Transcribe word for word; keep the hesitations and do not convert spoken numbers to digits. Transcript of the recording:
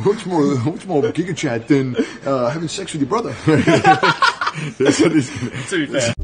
what's more, what's more Giga Chat than uh, having sex with your brother? That's what he's, To be fair,